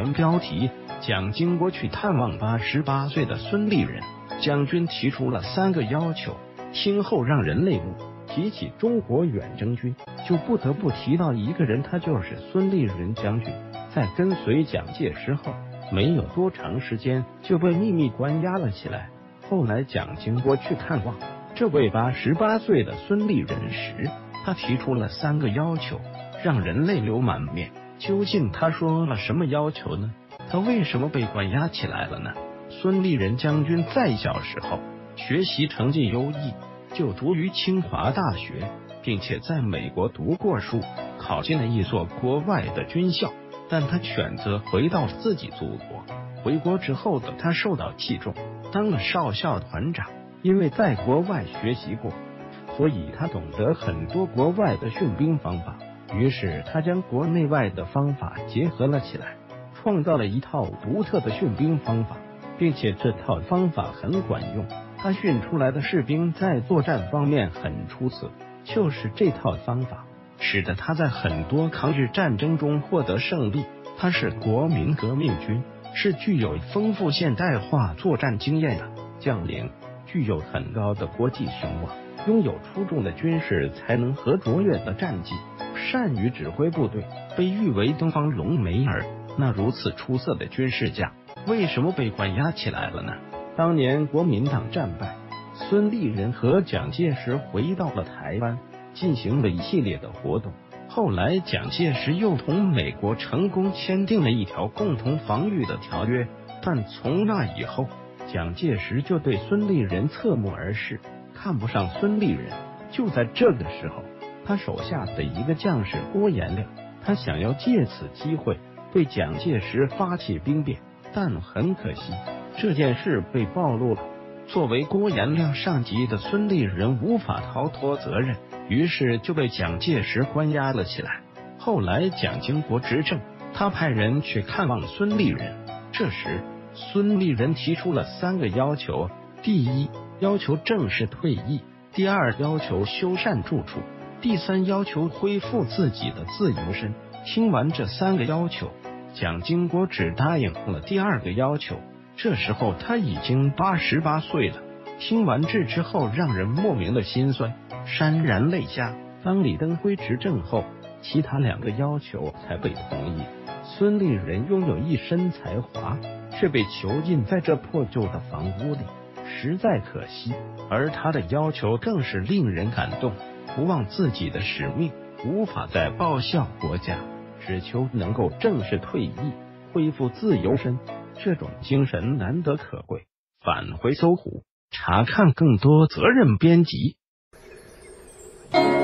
原标题：蒋经国去探望88岁的孙立人，将军提出了3个要求，听后让人泪目。提起中国远征军，就不得不提到一个人，他就是孙立人将军。在跟随蒋介石后，没有多长时间就被秘密关押了起来。后来蒋经国去探望这位88岁的孙立人时，他提出了3个要求，让人泪流满面。究竟他说了什么要求呢？他为什么被关押起来了呢？孙立人将军在小时候学习成绩优异，就读于清华大学，并且在美国读过书，考进了一所国外的军校。但他选择回到自己祖国。回国之后的他受到器重，当了少校团长。因为在国外学习过，所以他懂得很多国外的训兵方法。于是他将国内外的方法结合了起来，创造了一套独特的训兵方法，并且这套方法很管用。他训出来的士兵在作战方面很出色，就是这套方法使得他在很多抗日战争中获得胜利。他是国民革命军，是具有丰富现代化作战经验的将领，具有很高的国际声望，拥有出众的军事才能和卓越的战绩，善于指挥部队，被誉为东方隆美尔。那如此出色的军事家，为什么被关押起来了呢？当年国民党战败，孙立人和蒋介石回到了台湾，进行了一系列的活动。后来蒋介石又同美国成功签订了一条共同防御的条约，但从那以后，蒋介石就对孙立人侧目而视，看不上孙立人。就在这个时候，他手下的一个将士郭延亮，他想要借此机会对蒋介石发起兵变，但很可惜这件事被暴露了。作为郭延亮上级的孙立人无法逃脱责任，于是就被蒋介石关押了起来。后来蒋经国执政，他派人去看望孙立人。这时孙立人提出了3个要求：第一，要求正式退役；第二，要求修缮住处；第三，要求恢复自己的自由身。听完这3个要求，蒋经国只答应了第2个要求。这时候他已经88岁了，听完这之后让人莫名的心酸，潸然泪下。当李登辉执政后，其他2个要求才被同意。孙立人拥有一身才华，却被囚禁在这破旧的房屋里，实在可惜。而他的要求更是令人感动，不忘自己的使命，无法再报效国家，只求能够正式退役，恢复自由身。这种精神难得可贵。返回搜狐，查看更多责任编辑。